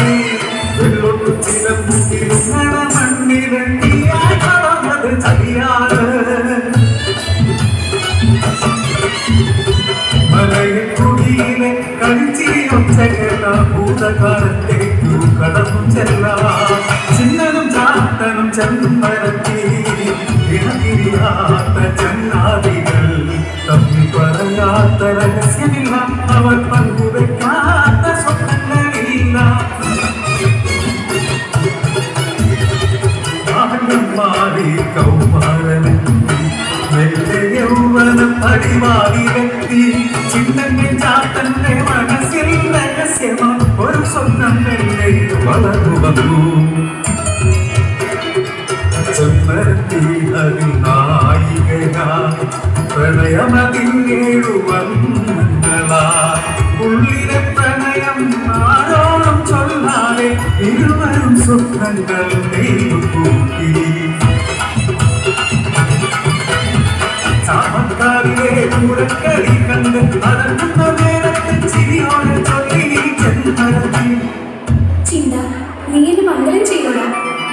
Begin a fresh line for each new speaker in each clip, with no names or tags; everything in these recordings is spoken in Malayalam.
വെള്ളൊട്ടു ചില മുട്ടിലുങ്ങണ മണ്ണിലെത്തിയായി കടന്നത് ചതിയാണ്. മലയക്കുടിയിലെ കളിച്ചിരിയൊച്ചകേട്ട ഭൂതകാലത്തേക്കു കടന്നു ചെല്ലാം. ചിന്നനും ചാത്തനും ചെമ്പരത്തി ഇണകിരിയാത്ത ചങ്ങാതികൾ തമ്മിൽ പറയാത്ത രഹസ്യമില്ല, അവർ പങ്കുവെക്കാത്ത സ്വപ്നങ്ങളില്ല. ബാല്യം മാറി കൗമാരനെത്തി വെള്ള യൗവനം പടിവാതിലെത്തി. ചിന്തന്റെ ചാത്തന്റെ മനസ്സിൽ രഹസ്യമാ ഒരു സ്വപ്നം വെള്ളെ വളർന്നു വന്നു. ചെമ്പരത്തി അതിൽ നായികയായി പ്രണയമതിങ്ങേഴു വർണ്ണങ്ങളായി. ഉള്ളിലെ പ്രണയം ആരോടും ചൊല്ലാതെ ഇരുവരും സ്വപ്നങ്ങൾ നെയ്തുകൂട്ടി. ചാമക്കാവിലെ പൂരക്കളി കണ്ട് അടങ്ങുന്ന നേരത്തെ ചിരിയോടെ ചൊല്ലി ചെമ്പരത്തി.
ചിന്ത നീ എന്നെ മംഗലം ചെയ്യൂടാ.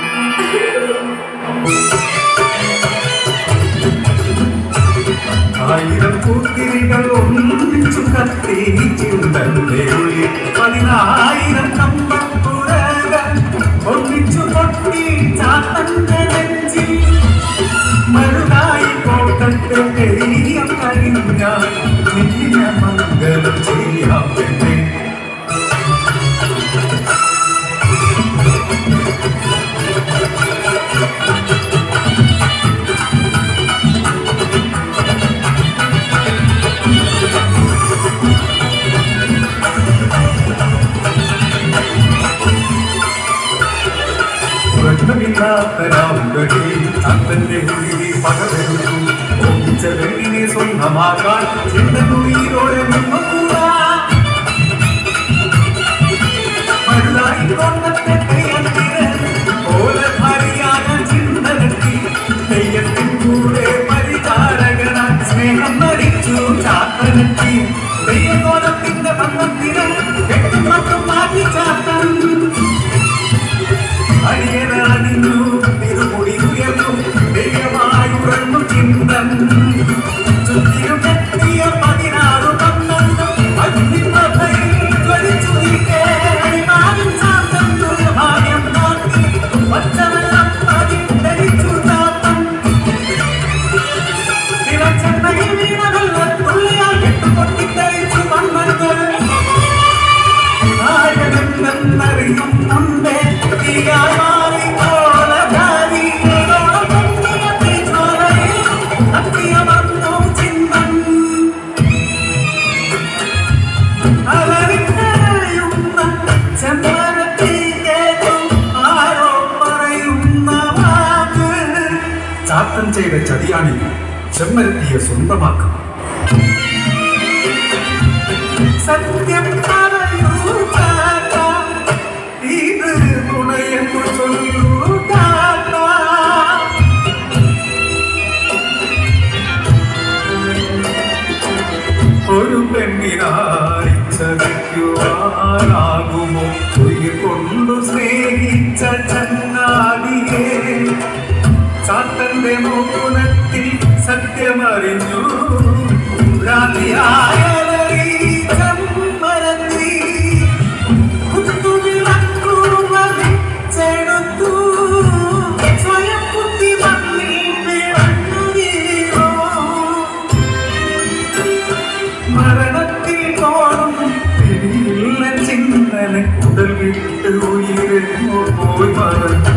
ആയിരം പൂത്തിരികൾ ഒന്നിച്ചു കത്തി ചിന്തന്റെ ഉള്ളിൽ 10,000 കമ്പപ്പുരകൾ ഒന്നിച്ചു പൊട്ടി ചാത്തന്റെ നെഞ്ചിൽ. മരുതായി പോകട്ടെ തെളിയം കഴിഞ്ഞാൽ നിന്നെ മംഗലം ചെയ്യാം പെണ്ണെ. ചാത്തന്റെ ഉള്ളിൽ പകവെടുത്തു. ഒന്നിച്ച വെള്ളിനെ സ്വന്തമാക്കാൻ ചിന്തനുയിരോടെ നിന്നുകൂടാ. മരുതായി കൊണ്ടത്തെ തെയ്യത്തിന് പോലെ ഭാര്യയായ ചിന്തനെത്തി. തെയ്യത്തിൻ കൂടെ പരിചാരകനാൻ സ്നേഹം നടിച്ചു ചാത്തനെത്തി. തെയ്യകോലത്തിന്റെ ബന്ധത്തിന് കെട്ടുമൊട്ടും മാറ്റി ചാത്തൻ. അടിയനാണിന്നു തിരുമുടി ഉയർന്നു ദൈവമായുറന്നു ചിന്തൻ. ചുറ്റിലും എത്തിയ 16 കണ്ണും അഗ്നിപ്രഭയിൽ ജ്വലിച്ചു നിൽക്കേ. ചാത്തൻ ദുർഭാഗ്യം കാട്ടി പച്ചവെള്ളം അതിൽ ധരിച്ചു ചാത്തൻ. തിളച്ചെണ്ണയിൽ വീണ വെള്ളത്തുള്ളിയാൽ കെട്ടുപൊട്ടിത്തെറിച്ചു മണ്ണുകൾ. നായകനെന്നറിയുന്നുണ്ടേ ചാത്തൻ ചെയ്ത ചതിയാണിത്. ചെമ്മരത്തിയെ സ്വന്തമാക്കാം. സത്യം പറയൂ ചാത്ത, ഇത് ഗുണയെന്നു ചൊല്ലൂ ചാത്ത. ഒരു പെണ്ണിനായി ചതിക്കുവാനാകുമോ ഉയിർ കൊണ്ടു സ്നേഹിച്ച ചങ്ങാതിയെ. ചാത്തന്റെ മോനത്തിൽ സത്യമറിഞ്ഞു രാത്രിയായലറി ചെമ്പരത്തി. കുത്തുവിളക്കുവലിച്ചെടുത്തു സ്വയം കുത്തി മണ്ണിൽ പിറന്നു വീണു. മരണത്തിൽ പോലും പിടിയില്ല ചിന്തനെ ഉടൽ വിട്ട് ഉയരുന്നു പോയി മറന്നു.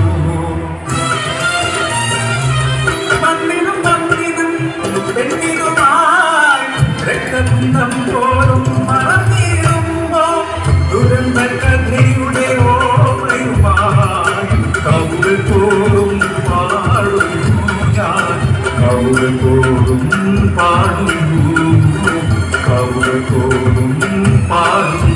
രക്തബന്ധം പോലും മറന്നിടുമ്പോ ദുരന്ത കഥയുടെ ഓർമ്മയുമായി കൗകൾ പോലും പാടുന്നു ഞാൻ. കൗകൾ പോലും പാടുന്നു, കൗകൾ പോലും പാടുന്നു.